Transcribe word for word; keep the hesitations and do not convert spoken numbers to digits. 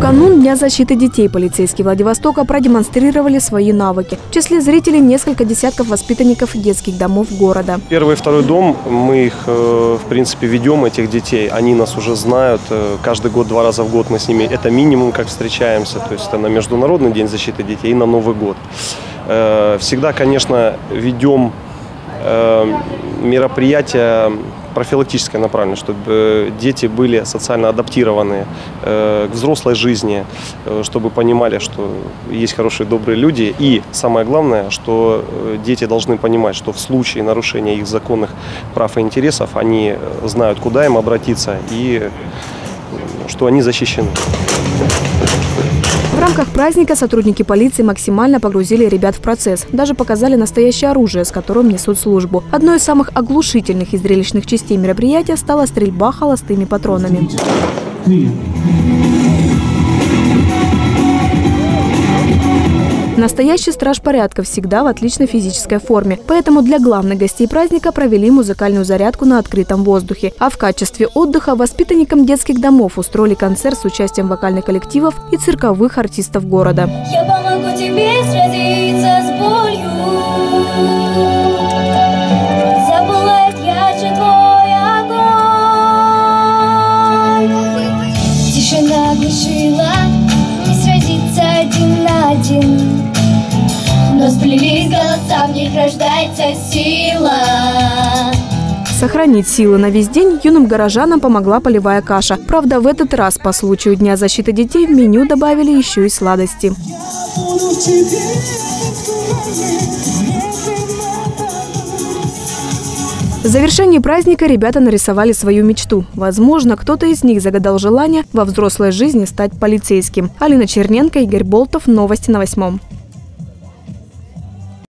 канун Дня защиты детей полицейские Владивостока продемонстрировали свои навыки. В числе зрителей несколько десятков воспитанников детских домов города. Первый и второй дом, мы их, в принципе, ведем, этих детей. Они нас уже знают. Каждый год, два раза в год мы с ними, это минимум, как встречаемся. То есть это на Международный день защиты детей и на Новый год. Всегда, конечно, ведем мероприятия профилактической направленности, чтобы дети были социально адаптированы к взрослой жизни, чтобы понимали, что есть хорошие, добрые люди. И самое главное, что дети должны понимать, что в случае нарушения их законных прав и интересов они знают, куда им обратиться и что они защищены. В рамках праздника сотрудники полиции максимально погрузили ребят в процесс. Даже показали настоящее оружие, с которым несут службу. Одной из самых оглушительных и зрелищных частей мероприятия стала стрельба холостыми патронами. Настоящий страж порядка всегда в отличной физической форме. Поэтому для главных гостей праздника провели музыкальную зарядку на открытом воздухе. А в качестве отдыха воспитанникам детских домов устроили концерт с участием вокальных коллективов и цирковых артистов города. Я помогу тебе сразиться с болью. Запылает ярче твой огонь. Тишина грешила, не сразиться один на один. Но сплелись голоса, в них рождается сила. Сохранить силы на весь день юным горожанам помогла полевая каша. Правда, в этот раз по случаю Дня защиты детей в меню добавили еще и сладости. В завершении праздника ребята нарисовали свою мечту. Возможно, кто-то из них загадал желание во взрослой жизни стать полицейским. Алина Черненко, Игорь Болтов. Новости на восьмом.